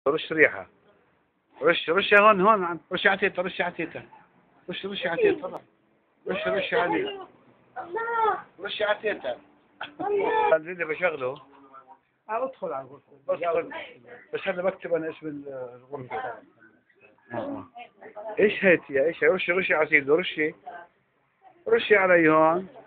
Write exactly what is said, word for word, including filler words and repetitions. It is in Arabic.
رش ريحة. رش رش هون هون رش على تيتا رش على تيتا رش رش على تيتا طلع رش رش على رش على تيتا. اللي بشغله ادخل على الغرفة بس هذا بكتب انا اسم الغرفة. آه. ايش هي تيا ايش رشي رشي على سيده رشي رشي علي هون.